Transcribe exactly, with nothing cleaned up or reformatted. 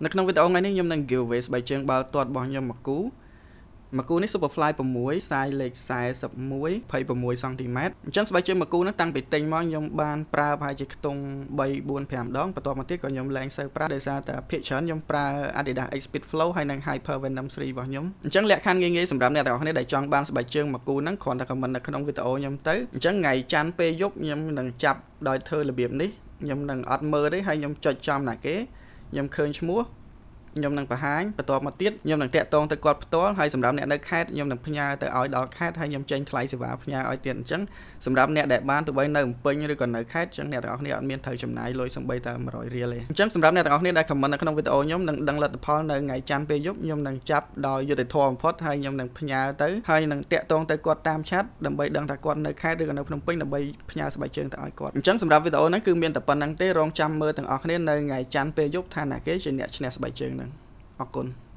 នៅក្នុងវីដេអូថ្ងៃនេះខ្ញុំនឹង giveaway ស្បែកជើងបាល់ទាត់របស់ខ្ញុំមួយគូមួយគូនេះ Superfly six size លេខforty-one 26សង់ទីម៉ែត្រអញ្ចឹងស្បែកជើងមួយគូហ្នឹងតាំងពីទិញមកខ្ញុំបានប្រើប្រហែលជាខ្ទង់three four fiveដងបន្ទាប់មកទៀតក៏ខ្ញុំលែងសូវប្រើដោយសារតែភាគច្រើនខ្ញុំប្រើ Adidas X Speed Flow ហើយនិង Hyper Venom threeរបស់ខ្ញុំអញ្ចឹងលក្ខខណ្ឌងាយៗសម្រាប់អ្នកទាំងអស់គ្នាដែលចង់បានស្បែកជើងមួយគូហ្នឹងគ្រាន់តែ comment នៅក្នុងវីដេអូខ្ញុំទៅអញ្ចឹងថ្ងៃច័ន្ទពេលយប់ខ្ញុំនឹងចាប់ដោយធ្វើរបៀបនេះខ្ញុំនឹងអត់មើលទេហើយខ្ញុំចុចចំណាគេខ្ញុំឃើញឈ្មោះខ្ញុំនឹងបង្ហាញបន្ទាប់មកទៀតខ្ញុំនឹងតាក់ទងទៅគាត់ផ្ទាល់ហើយសម្រាប់អ្នកនៅខេត្តខ្ញុំនឹងផ្ញើទៅឲ្យដល់ខេត្តហើយខ្ញុំចេញថ្លៃសេវាផ្ញើឲ្យទៀតអញ្ចឹងសម្រាប់អ្នកដែលបានទៅវិញនៅភ្នំពេញឬក៏នៅខេត្តអញ្ចឹងអ្នកទាំងអស់គ្នាអត់មានត្រូវចំណាយលុយសំបីតែone hundredរៀលទេអញ្ចឹងសម្រាប់អ្នកទាំងអស់គ្នាដែល comment នៅក្នុងវីដេអូខ្ញុំនឹងដឹងលទ្ធផលនៅថ្ងៃច័ន្ទពេលយប់ខ្ញុំនឹងចាប់ដោយយុត្តិធម៌បំផុតហើយខ្ញុំនឹងផ្ញើទៅហើយនឹងតាក់ទងទៅគាត់តាមឆាតដើម្បីដឹងថាគាត់នៅខេត្តឬក៏នៅភ្នំពេញដើម្បីផ្ញើស្បែកជើងទៅឲ្យគាត់អញ្ចឹងសម្រាប់វីដេអូហ្នឹងគឺមានតែប៉ុណ្្នឹងទេរងចាំមើលទាំងអស់គ្នានៅថ្ងៃច័ន្ទពេលយប់ថាណាគេជាអ្នកឈ្នះស្បែកជើងហ្នឹងអរគុណ